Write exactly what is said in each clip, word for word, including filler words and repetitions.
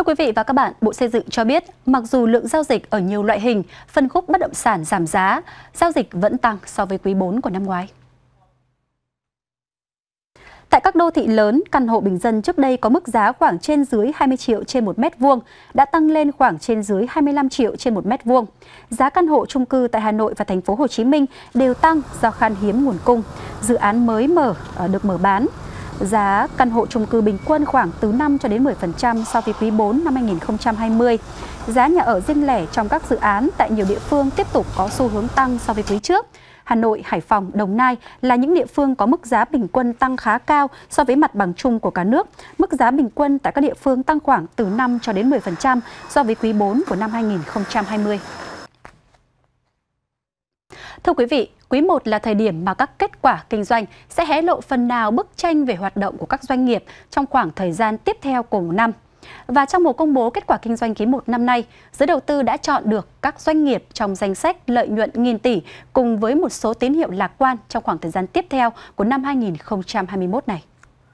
Thưa quý vị và các bạn, Bộ Xây dựng cho biết, mặc dù lượng giao dịch ở nhiều loại hình, phân khúc bất động sản giảm giá, giao dịch vẫn tăng so với quý bốn của năm ngoái. Tại các đô thị lớn, căn hộ bình dân trước đây có mức giá khoảng trên dưới hai mươi triệu trên một mét vuông, đã tăng lên khoảng trên dưới hai mươi lăm triệu trên một mét vuông. Giá căn hộ chung cư tại Hà Nội và thành phố Hồ Chí Minh đều tăng do khan hiếm nguồn cung. Dự án mới mở được mở bán. Giá căn hộ chung cư bình quân khoảng từ năm cho đến mười phần trăm so với quý bốn năm hai nghìn không trăm hai mươi. Giá nhà ở riêng lẻ trong các dự án tại nhiều địa phương tiếp tục có xu hướng tăng so với quý trước. Hà Nội, Hải Phòng, Đồng Nai là những địa phương có mức giá bình quân tăng khá cao so với mặt bằng chung của cả nước. Mức giá bình quân tại các địa phương tăng khoảng từ năm cho đến mười phần trăm so với quý bốn của năm hai nghìn không trăm hai mươi. Thưa quý vị, quý một là thời điểm mà các kết quả kinh doanh sẽ hé lộ phần nào bức tranh về hoạt động của các doanh nghiệp trong khoảng thời gian tiếp theo của một năm. Và trong một công bố kết quả kinh doanh quý một năm nay, giới đầu tư đã chọn được các doanh nghiệp trong danh sách lợi nhuận nghìn tỷ cùng với một số tín hiệu lạc quan trong khoảng thời gian tiếp theo của năm hai nghìn không trăm hai mươi mốt này.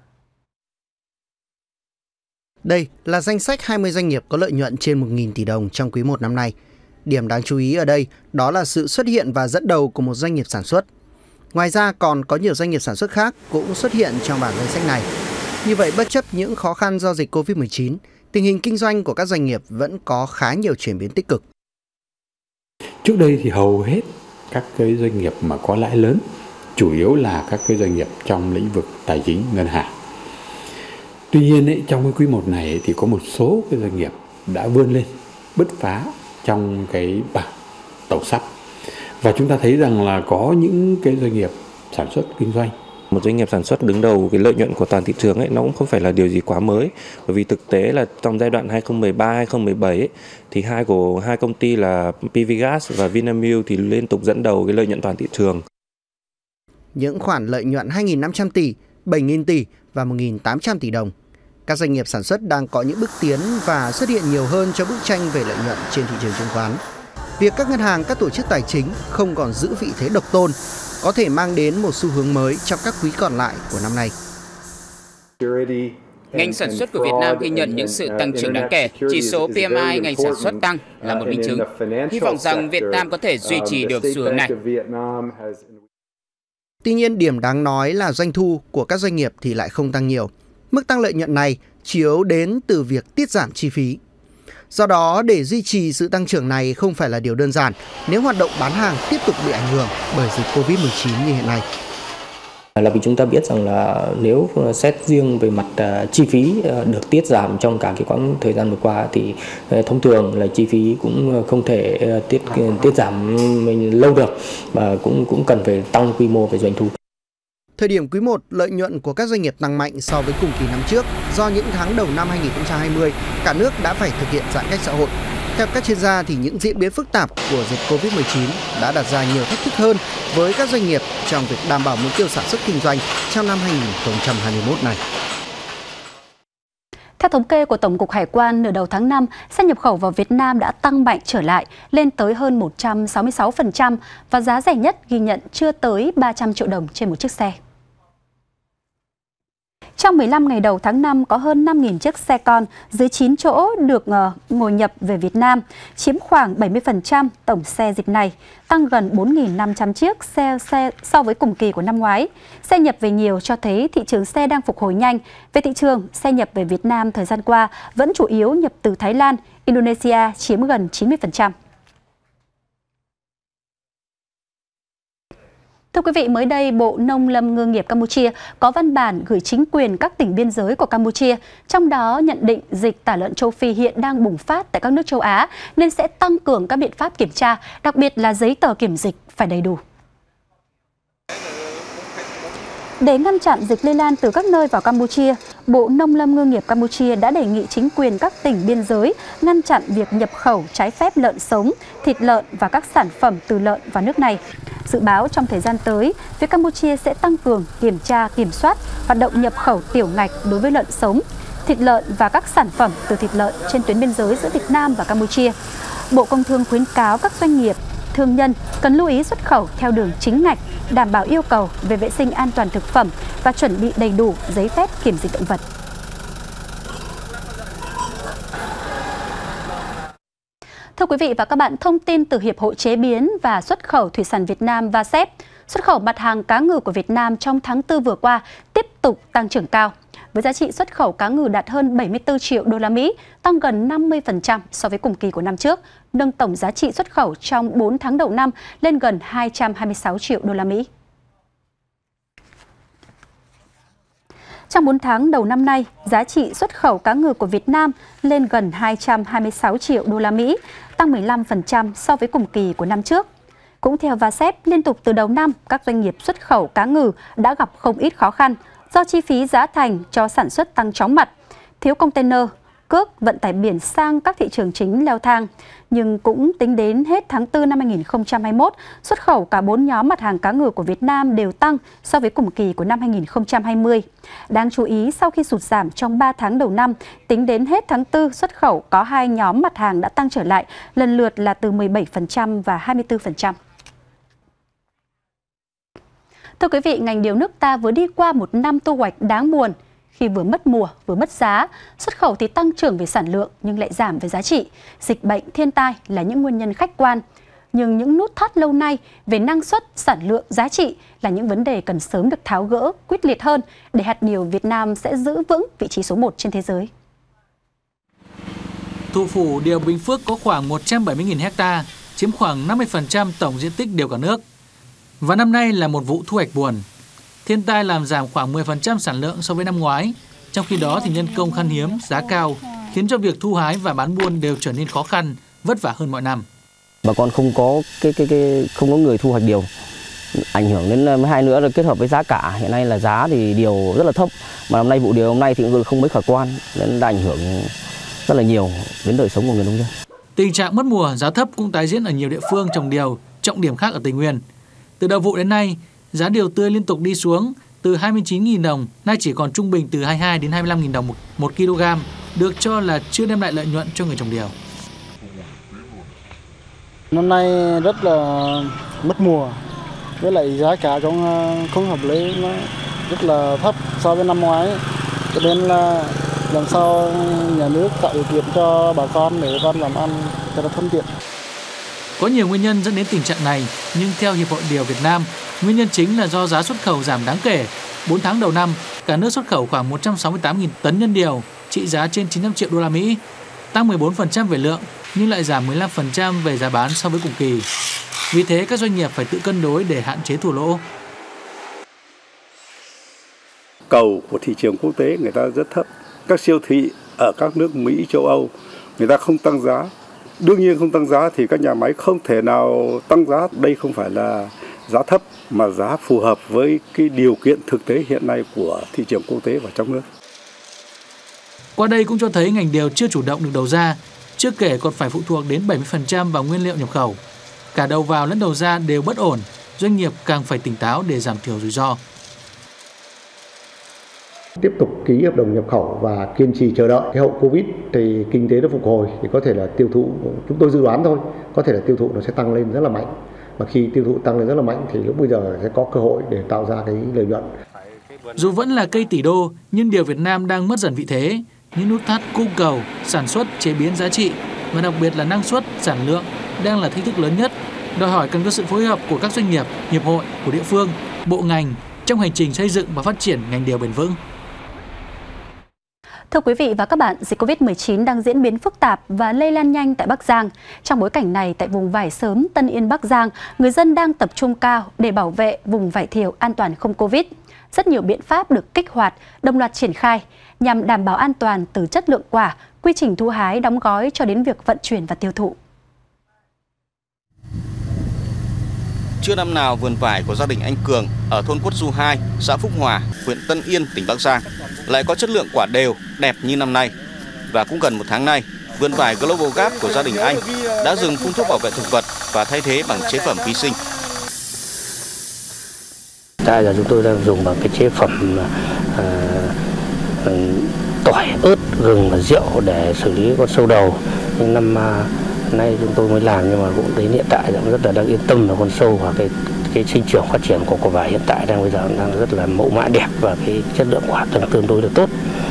Đây là danh sách hai mươi doanh nghiệp có lợi nhuận trên một nghìn tỷ đồng trong quý một năm nay. Điểm đáng chú ý ở đây đó là sự xuất hiện và dẫn đầu của một doanh nghiệp sản xuất. Ngoài ra còn có nhiều doanh nghiệp sản xuất khác cũng xuất hiện trong bảng danh sách này. Như vậy, bất chấp những khó khăn do dịch Covid mười chín, tình hình kinh doanh của các doanh nghiệp vẫn có khá nhiều chuyển biến tích cực. Trước đây thì hầu hết các cái doanh nghiệp mà có lãi lớn chủ yếu là các cái doanh nghiệp trong lĩnh vực tài chính ngân hàng. Tuy nhiên ấy, trong cái quý một này ấy, thì có một số cái doanh nghiệp đã vươn lên bứt phá trong cái bảng tàu sắt. Và chúng ta thấy rằng là có những cái doanh nghiệp sản xuất kinh doanh. Một doanh nghiệp sản xuất đứng đầu cái lợi nhuận của toàn thị trường ấy nó cũng không phải là điều gì quá mới, bởi vì thực tế là trong giai đoạn hai không một ba hai không một bảy ấy, thì hai của hai công ty là pê vê Gas và Vinamilk thì liên tục dẫn đầu cái lợi nhuận toàn thị trường. Những khoản lợi nhuận hai nghìn năm trăm tỷ, bảy nghìn tỷ và một nghìn tám trăm tỷ đồng. Các doanh nghiệp sản xuất đang có những bước tiến và xuất hiện nhiều hơn cho bức tranh về lợi nhuận trên thị trường chứng khoán. Việc các ngân hàng, các tổ chức tài chính không còn giữ vị thế độc tôn có thể mang đến một xu hướng mới trong các quý còn lại của năm nay. Ngành sản xuất của Việt Nam ghi nhận những sự tăng trưởng đáng kể. Chỉ số pê em i ngành sản xuất tăng là một minh chứng. Hy vọng rằng Việt Nam có thể duy trì được xu hướng này. Tuy nhiên, điểm đáng nói là doanh thu của các doanh nghiệp thì lại không tăng nhiều. Mức tăng lợi nhuận này chủ yếu đến từ việc tiết giảm chi phí. Do đó, để duy trì sự tăng trưởng này không phải là điều đơn giản nếu hoạt động bán hàng tiếp tục bị ảnh hưởng bởi dịch Covid mười chín như hiện nay. Là vì chúng ta biết rằng là nếu xét riêng về mặt chi phí được tiết giảm trong cả cái quãng thời gian vừa qua thì thông thường là chi phí cũng không thể tiết tiết giảm lâu được, và cũng cũng cần phải tăng quy mô về doanh thu. Thời điểm quý một, lợi nhuận của các doanh nghiệp tăng mạnh so với cùng kỳ năm trước do những tháng đầu năm hai nghìn không trăm hai mươi, cả nước đã phải thực hiện giãn cách xã hội. Theo các chuyên gia thì những diễn biến phức tạp của dịch Covid mười chín đã đặt ra nhiều thách thức hơn với các doanh nghiệp trong việc đảm bảo mục tiêu sản xuất kinh doanh trong năm hai nghìn không trăm hai mươi mốt này. Theo thống kê của Tổng cục Hải quan, nửa đầu tháng năm, xe nhập khẩu vào Việt Nam đã tăng mạnh trở lại, lên tới hơn một trăm sáu mươi sáu phần trăm và giá rẻ nhất ghi nhận chưa tới ba trăm triệu đồng trên một chiếc xe. Trong mười lăm ngày đầu tháng năm, có hơn năm nghìn chiếc xe con dưới chín chỗ được ngồi nhập về Việt Nam, chiếm khoảng bảy mươi phần trăm tổng xe dịp này, tăng gần bốn nghìn năm trăm chiếc xe, xe so với cùng kỳ của năm ngoái. Xe nhập về nhiều cho thấy thị trường xe đang phục hồi nhanh. Về thị trường, xe nhập về Việt Nam thời gian qua vẫn chủ yếu nhập từ Thái Lan, Indonesia chiếm gần chín mươi phần trăm. Thưa quý vị, mới đây, Bộ Nông lâm Ngư nghiệp Campuchia có văn bản gửi chính quyền các tỉnh biên giới của Campuchia, trong đó nhận định dịch tả lợn châu Phi hiện đang bùng phát tại các nước châu Á, nên sẽ tăng cường các biện pháp kiểm tra, đặc biệt là giấy tờ kiểm dịch phải đầy đủ. Để ngăn chặn dịch lây lan từ các nơi vào Campuchia, Bộ Nông lâm Ngư nghiệp Campuchia đã đề nghị chính quyền các tỉnh biên giới ngăn chặn việc nhập khẩu trái phép lợn sống, thịt lợn và các sản phẩm từ lợn vào nước này. Dự báo trong thời gian tới, phía Campuchia sẽ tăng cường kiểm tra, kiểm soát hoạt động nhập khẩu tiểu ngạch đối với lợn sống, thịt lợn và các sản phẩm từ thịt lợn trên tuyến biên giới giữa Việt Nam và Campuchia. Bộ Công Thương khuyến cáo các doanh nghiệp, thương nhân cần lưu ý xuất khẩu theo đường chính ngạch, đảm bảo yêu cầu về vệ sinh an toàn thực phẩm và chuẩn bị đầy đủ giấy phép kiểm dịch động vật. quý vị và các bạn, thông tin từ Hiệp hội Chế biến và Xuất khẩu Thủy sản Việt Nam vê a ét e pê, xuất khẩu mặt hàng cá ngừ của Việt Nam trong tháng tư vừa qua tiếp tục tăng trưởng cao, với giá trị xuất khẩu cá ngừ đạt hơn bảy mươi tư triệu đô la Mỹ, tăng gần năm mươi phần trăm so với cùng kỳ của năm trước, nâng tổng giá trị xuất khẩu trong bốn tháng đầu năm lên gần hai trăm hai mươi sáu triệu đô la Mỹ. Trong bốn tháng đầu năm nay, giá trị xuất khẩu cá ngừ của Việt Nam lên gần hai trăm hai mươi sáu triệu đô la Mỹ, tăng mười lăm phần trăm so với cùng kỳ của năm trước. Cũng theo vê a ét e pê, liên tục từ đầu năm, các doanh nghiệp xuất khẩu cá ngừ đã gặp không ít khó khăn do chi phí giá thành cho sản xuất tăng chóng mặt, thiếu container, cước vận tải biển sang các thị trường chính leo thang. Nhưng cũng tính đến hết tháng tư năm hai nghìn không trăm hai mươi mốt, xuất khẩu cả bốn nhóm mặt hàng cá ngừ của Việt Nam đều tăng so với cùng kỳ của năm hai nghìn không trăm hai mươi. Đáng chú ý, sau khi sụt giảm trong ba tháng đầu năm, tính đến hết tháng tư, xuất khẩu có hai nhóm mặt hàng đã tăng trở lại, lần lượt là từ mười bảy phần trăm và hai mươi tư phần trăm. Thưa quý vị, ngành điều nước ta vừa đi qua một năm thu hoạch đáng buồn. Khi vừa mất mùa, vừa mất giá, xuất khẩu thì tăng trưởng về sản lượng nhưng lại giảm về giá trị. Dịch bệnh, thiên tai là những nguyên nhân khách quan. Nhưng những nút thắt lâu nay về năng suất, sản lượng, giá trị là những vấn đề cần sớm được tháo gỡ, quyết liệt hơn để hạt điều Việt Nam sẽ giữ vững vị trí số một trên thế giới. Thủ phủ điều Bình Phước có khoảng một trăm bảy mươi nghìn ha, chiếm khoảng năm mươi phần trăm tổng diện tích điều cả nước. Và năm nay là một vụ thu hoạch buồn. Thiên tai làm giảm khoảng mười phần trăm sản lượng so với năm ngoái. Trong khi đó thì nhân công khan hiếm, giá cao khiến cho việc thu hái và bán buôn đều trở nên khó khăn, vất vả hơn mọi năm. Bà con không có cái cái cái không có người thu hoạch điều, ảnh hưởng đến hai nữa là kết hợp với giá cả. Hiện nay là giá thì điều rất là thấp, mà năm nay vụ điều hôm nay thì không mấy khả quan, nên đã ảnh hưởng rất là nhiều đến đời sống của người nông dân. Tình trạng mất mùa, giá thấp cũng tái diễn ở nhiều địa phương trồng điều, trọng điểm khác ở Tây Nguyên. Từ đầu vụ đến nay, giá điều tươi liên tục đi xuống từ hai mươi chín nghìn đồng, nay chỉ còn trung bình từ hai mươi hai đến hai mươi lăm nghìn đồng một, một kg, được cho là chưa đem lại lợi nhuận cho người trồng điều. Năm nay rất là mất mùa, với lại giá cả cũng không hợp lý, nó rất là thấp so với năm ngoái, cho nên là làm sao nhà nước tạo điều kiện cho bà con để con làm ăn cho nó thuận tiện. Có nhiều nguyên nhân dẫn đến tình trạng này, nhưng theo Hiệp hội Điều Việt Nam, nguyên nhân chính là do giá xuất khẩu giảm đáng kể. bốn tháng đầu năm, cả nước xuất khẩu khoảng một trăm sáu mươi tám nghìn tấn nhân điều, trị giá trên chín trăm triệu đô la Mỹ, tăng mười bốn phần trăm về lượng nhưng lại giảm mười lăm phần trăm về giá bán so với cùng kỳ. Vì thế, các doanh nghiệp phải tự cân đối để hạn chế thua lỗ. Cầu của thị trường quốc tế người ta rất thấp. Các siêu thị ở các nước Mỹ, châu Âu, người ta không tăng giá. Đương nhiên không tăng giá thì các nhà máy không thể nào tăng giá. Đây không phải là giá thấp mà giá phù hợp với cái điều kiện thực tế hiện nay của thị trường quốc tế và trong nước. Qua đây cũng cho thấy ngành điều chưa chủ động được đầu ra, chưa kể còn phải phụ thuộc đến bảy mươi phần trăm vào nguyên liệu nhập khẩu. Cả đầu vào lẫn đầu ra đều bất ổn, doanh nghiệp càng phải tỉnh táo để giảm thiểu rủi ro. Tiếp tục ký hợp đồng nhập khẩu và kiên trì chờ đợi cái hậu Covid thì kinh tế nó phục hồi thì có thể là tiêu thụ, chúng tôi dự đoán thôi, có thể là tiêu thụ nó sẽ tăng lên rất là mạnh. Và khi tiêu thụ tăng lên rất là mạnh thì lúc bây giờ sẽ có cơ hội để tạo ra cái lợi nhuận. Dù vẫn là cây tỷ đô, nhưng điều Việt Nam đang mất dần vị thế. Những nút thắt cung cầu, sản xuất, chế biến giá trị và đặc biệt là năng suất, sản lượng đang là thách thức lớn nhất, đòi hỏi cần có sự phối hợp của các doanh nghiệp, hiệp hội, của địa phương, bộ ngành trong hành trình xây dựng và phát triển ngành điều bền vững. Thưa quý vị và các bạn, dịch Covid mười chín đang diễn biến phức tạp và lây lan nhanh tại Bắc Giang. Trong bối cảnh này, tại vùng vải sớm Tân Yên, Bắc Giang, người dân đang tập trung cao để bảo vệ vùng vải thiều an toàn không Covid. Rất nhiều biện pháp được kích hoạt, đồng loạt triển khai nhằm đảm bảo an toàn từ chất lượng quả, quy trình thu hái, đóng gói cho đến việc vận chuyển và tiêu thụ. Chưa năm nào vườn vải của gia đình anh Cường ở thôn Quất Du hai, xã Phúc Hòa, huyện Tân Yên, tỉnh Bắc Giang lại có chất lượng quả đều, đẹp như năm nay. Và cũng gần một tháng nay, vườn vải Global Gap của gia đình anh đã dừng phun thuốc bảo vệ thực vật và thay thế bằng chế phẩm vi sinh. Tại giờ chúng tôi đang dùng bằng cái chế phẩm uh, tỏi, ớt, gừng và rượu để xử lý con sâu đầu. Nhưng năm uh, nay chúng tôi mới làm, nhưng mà cũng đến hiện tại cũng rất là đang yên tâm là con sâu và cái cái sinh trưởng phát triển của quả vải hiện tại đang bây giờ đang rất là mẫu mã đẹp và cái chất lượng quả đang tương đối là tốt.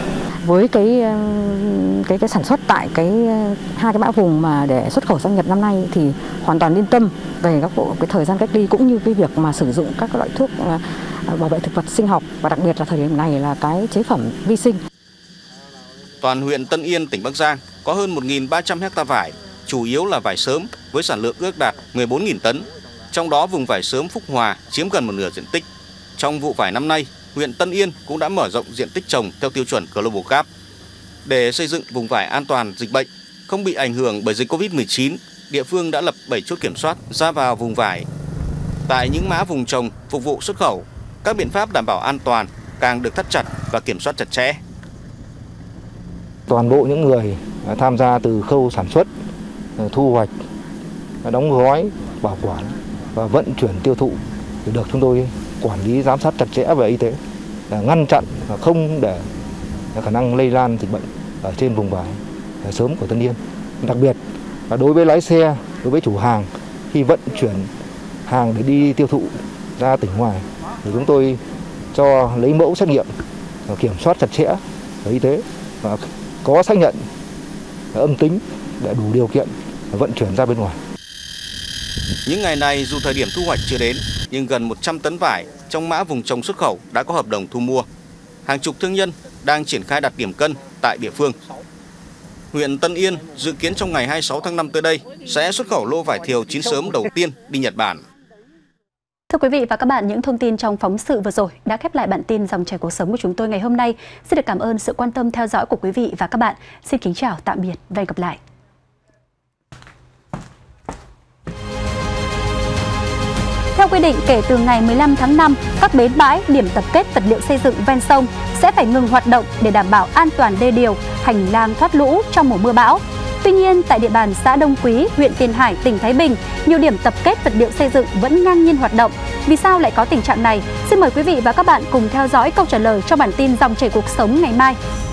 với cái cái cái sản xuất tại cái hai cái mã vùng mà để xuất khẩu sang Nhật năm nay thì hoàn toàn yên tâm về các bộ cái thời gian cách ly cũng như cái việc mà sử dụng các loại thuốc bảo vệ thực vật sinh học, và đặc biệt là thời điểm này là cái chế phẩm vi sinh. Toàn huyện Tân Yên, tỉnh Bắc Giang có hơn một nghìn ba trăm ha vải, chủ yếu là vải sớm với sản lượng ước đạt mười bốn nghìn tấn. Trong đó vùng vải sớm Phúc Hòa chiếm gần một nửa diện tích. Trong vụ vải năm nay, huyện Tân Yên cũng đã mở rộng diện tích trồng theo tiêu chuẩn Global Gap. Để xây dựng vùng vải an toàn dịch bệnh, không bị ảnh hưởng bởi dịch Covid mười chín, địa phương đã lập bảy chốt kiểm soát ra vào vùng vải. Tại những mã vùng trồng phục vụ xuất khẩu, các biện pháp đảm bảo an toàn càng được thắt chặt và kiểm soát chặt chẽ. Toàn bộ những người tham gia từ khâu sản xuất, thu hoạch, đóng gói, bảo quản và vận chuyển tiêu thụ thì được chúng tôi quản lý giám sát chặt chẽ về y tế, là ngăn chặn và không để khả năng lây lan dịch bệnh ở trên vùng vải sớm của Tân Yên. Đặc biệt là đối với lái xe, đối với chủ hàng khi vận chuyển hàng để đi tiêu thụ ra tỉnh ngoài thì chúng tôi cho lấy mẫu xét nghiệm, kiểm soát chặt chẽ về y tế và có xác nhận âm tính để đủ điều kiện vận chuyển ra bên ngoài. Những ngày này dù thời điểm thu hoạch chưa đến, nhưng gần một trăm tấn vải trong mã vùng trồng xuất khẩu đã có hợp đồng thu mua. Hàng chục thương nhân đang triển khai đặt điểm cân tại địa phương. Huyện Tân Yên dự kiến trong ngày hai mươi sáu tháng năm tới đây sẽ xuất khẩu lô vải thiều chín sớm đầu tiên đi Nhật Bản. Thưa quý vị và các bạn, những thông tin trong phóng sự vừa rồi đã khép lại bản tin Dòng chảy cuộc sống của chúng tôi ngày hôm nay. Xin được cảm ơn sự quan tâm theo dõi của quý vị và các bạn. Xin kính chào, tạm biệt và hẹn gặp lại. Theo quy định, kể từ ngày mười lăm tháng năm, các bến bãi, điểm tập kết vật liệu xây dựng ven sông sẽ phải ngừng hoạt động để đảm bảo an toàn đê điều, hành lang thoát lũ trong mùa mưa bão. Tuy nhiên, tại địa bàn xã Đông Quý, huyện Tiền Hải, tỉnh Thái Bình, nhiều điểm tập kết vật liệu xây dựng vẫn ngang nhiên hoạt động. Vì sao lại có tình trạng này? Xin mời quý vị và các bạn cùng theo dõi câu trả lời trong bản tin Dòng chảy cuộc sống ngày mai.